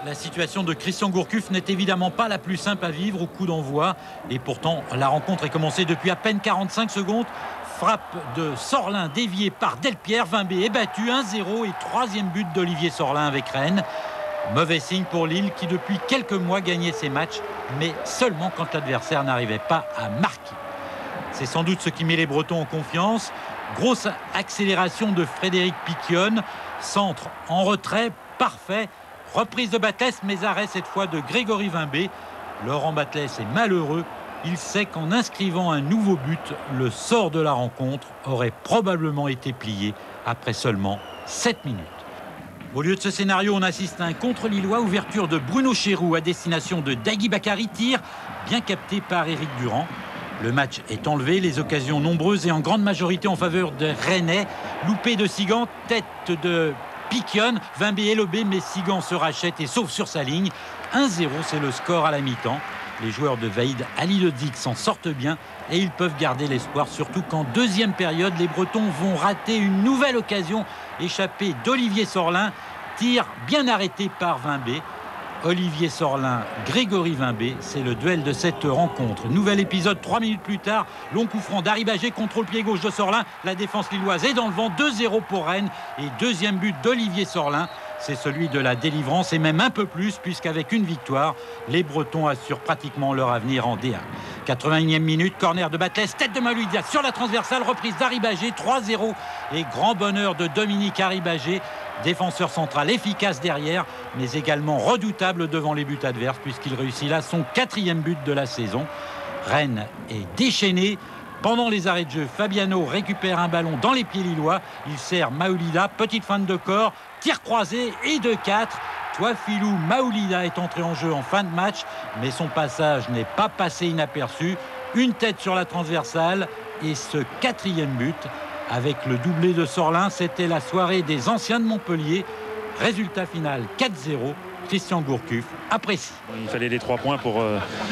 La situation de Christian Gourcuff n'est évidemment pas la plus simple à vivre au coup d'envoi. Et pourtant, la rencontre est commencée depuis à peine 45 secondes. Frappe de Sorlin déviée par Delpierre. Vimbé est battu 1-0 et troisième but d'Olivier Sorlin avec Rennes. Mauvais signe pour Lille qui depuis quelques mois gagnait ses matchs, mais seulement quand l'adversaire n'arrivait pas à marquer. C'est sans doute ce qui met les Bretons en confiance. Grosse accélération de Frédéric Piquionne. Centre en retrait, parfait. Reprise de Batles, mais arrêt cette fois de Grégory Vimbé. Laurent Batles est malheureux. Il sait qu'en inscrivant un nouveau but, le sort de la rencontre aurait probablement été plié après seulement 7 minutes. Au lieu de ce scénario, on assiste à un contre-lillois. Ouverture de Bruno Chéroux à destination de Dagui Bakary. Tir bien capté par Éric Durand. Le match est enlevé, les occasions nombreuses et en grande majorité en faveur de Rennais. Loupé de Sigan, tête de Piquionne. Vimbé est lobé, mais Sigan se rachète et sauve sur sa ligne. 1-0, c'est le score à la mi-temps. Les joueurs de Vaïd Halilhodžić s'en sortent bien et ils peuvent garder l'espoir, surtout qu'en deuxième période, les Bretons vont rater une nouvelle occasion échappée d'Olivier Sorlin. Tir bien arrêté par Vimbé. Olivier Sorlin, Grégory Vimbé, c'est le duel de cette rencontre. Nouvel épisode 3 minutes plus tard, long coup franc d'Aribagé, contrôle pied gauche de Sorlin. La défense lilloise est dans le vent, 2-0 pour Rennes et deuxième but d'Olivier Sorlin. C'est celui de la délivrance et même un peu plus puisqu'avec une victoire, les Bretons assurent pratiquement leur avenir en D1. 81e minute, corner de Batles, tête de Malouida sur la transversale, reprise d'Aribagé, 3-0 et grand bonheur de Dominique Aribagé. Défenseur central efficace derrière, mais également redoutable devant les buts adverses puisqu'il réussit là son 4e but de la saison. Rennes est déchaîné. Pendant les arrêts de jeu, Fabiano récupère un ballon dans les pieds lillois. Il sert Maoulida, petite feinte de corps, tir croisé et de 4. Touafilou Maoulida est entré en jeu en fin de match, mais son passage n'est pas passé inaperçu. Une tête sur la transversale et ce 4e but. Avec le doublé de Sorlin, c'était la soirée des anciens de Montpellier. Résultat final 4-0. Christian Gourcuff apprécie. Il fallait les 3 points pour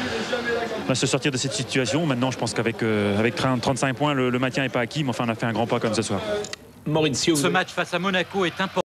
se sortir de cette situation. Maintenant, je pense qu'avec 35 points, le maintien n'est pas acquis. Mais enfin, on a fait un grand pas comme ce soir. Ce match face à Monaco est important.